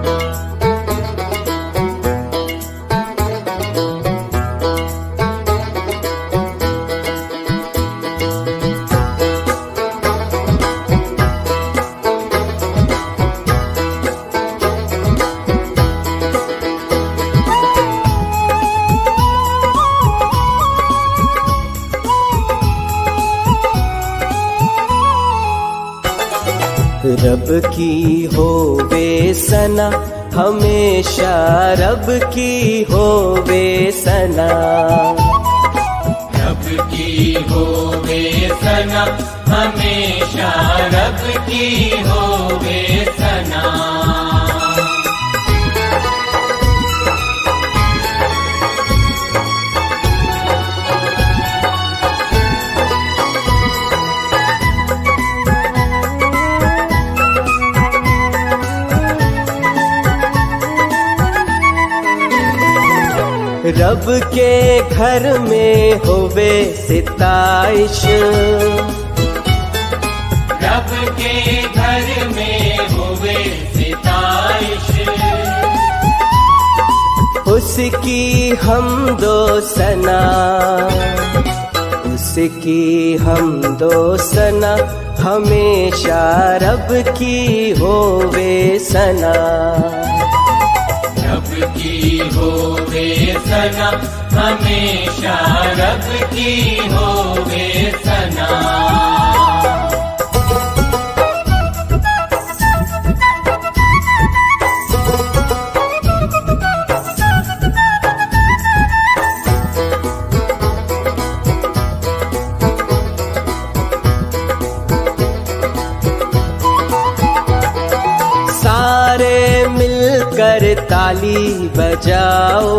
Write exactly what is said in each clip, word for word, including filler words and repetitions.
रब की होवे सना हमेशा, रब की होवे सना, रब की होवे सना हमेशा, रब की होवे सना। रब के घर में होवे सिताइश, रब के घर में होवे सिताइश, उसकी हमदो सना, उसकी हमदो सना हमेशा रब की होवे सना, रब की होवे सना हमेशा, रब की होवे सना। सारे मिलकर ताली बजाओ,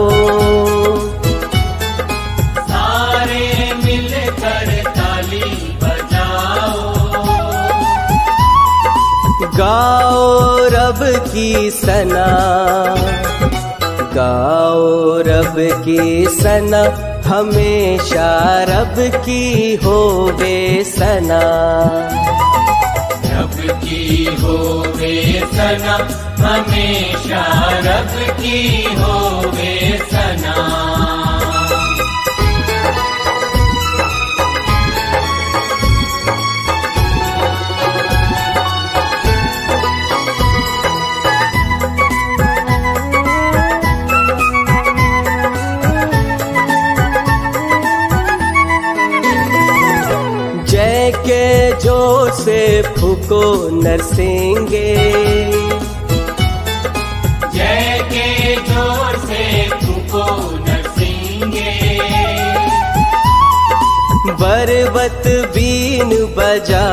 सारे मिलकर ताली बजाओ, गाओ रब की सना, गाओ रब की सना हमेशा रब की होवे सना, रब की होवे सना हमेशा, रब की होवे सना। जय के जोर से फूको नरसिंगे, जय के जोर से फूको नरसिंगे, बरबत बीन बजा,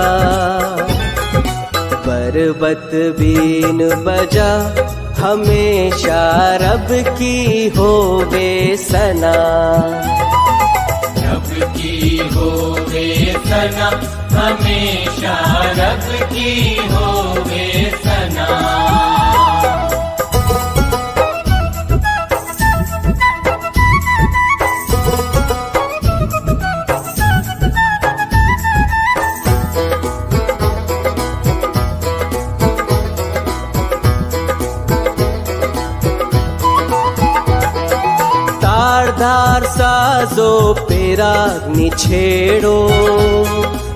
बरबत बीन बजा हमेशा रब की होवे सना, रब की होवे सना हमेशा, रब की होवे सना। तारधार साजो पे राग निछेड़ो,